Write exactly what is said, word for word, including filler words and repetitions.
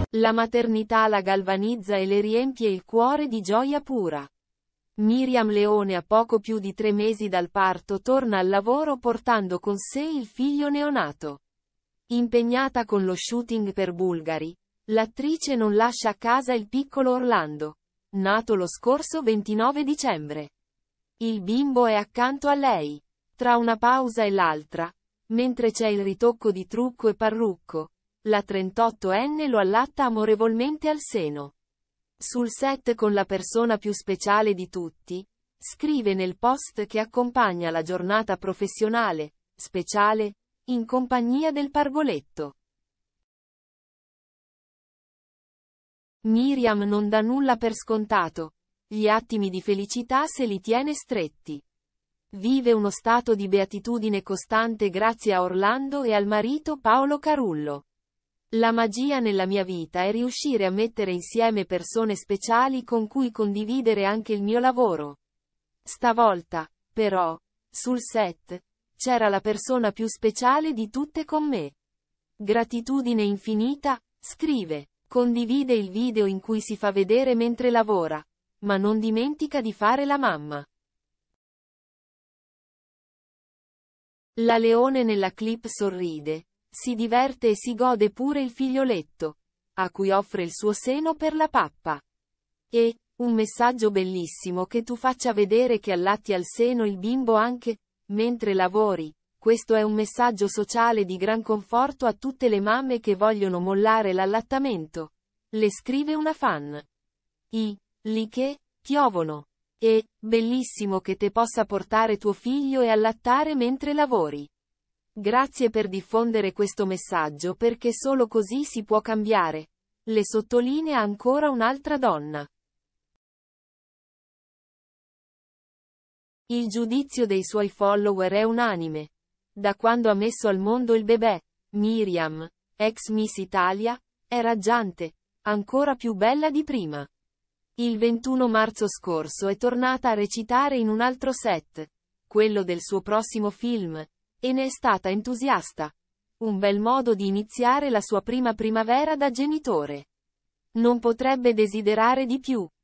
La maternità la galvanizza e le riempie il cuore di gioia pura. Miriam Leone, a poco più di tre mesi dal parto, torna al lavoro portando con sé il figlio neonato. Impegnata con lo shooting per Bulgari, l'attrice non lascia a casa il piccolo Orlando, nato lo scorso ventinove dicembre. Il bimbo è accanto a lei. Tra una pausa e l'altra, mentre c'è il ritocco di trucco e parrucco, la trentottoenne lo allatta amorevolmente al seno. Sul set, con la persona più speciale di tutti, scrive nel post che accompagna la giornata professionale, speciale, in compagnia del pargoletto. Miriam non dà nulla per scontato. Gli attimi di felicità se li tiene stretti. Vive uno stato di beatitudine costante grazie a Orlando e al marito Paolo Carullo. La magia nella mia vita è riuscire a mettere insieme persone speciali con cui condividere anche il mio lavoro. Stavolta, però, sul set, c'era la persona più speciale di tutte con me. Gratitudine infinita, scrive. Condivide il video in cui si fa vedere mentre lavora, ma non dimentica di fare la mamma. La Leone nella clip sorride, si diverte e si gode pure il figlioletto, a cui offre il suo seno per la pappa. E, un messaggio bellissimo che tu faccia vedere che allatti al seno il bimbo anche mentre lavori. Questo è un messaggio sociale di gran conforto a tutte le mamme che vogliono mollare l'allattamento. Le scrive una fan. I, li che, piovono. E, bellissimo che te possa portare tuo figlio e allattare mentre lavori. Grazie per diffondere questo messaggio, perché solo così si può cambiare. Le sottolinea ancora un'altra donna. Il giudizio dei suoi follower è unanime. Da quando ha messo al mondo il bebè, Miriam, ex Miss Italia, è raggiante, ancora più bella di prima. Il ventuno marzo scorso è tornata a recitare in un altro set, quello del suo prossimo film, e ne è stata entusiasta. Un bel modo di iniziare la sua prima primavera da genitore. Non potrebbe desiderare di più.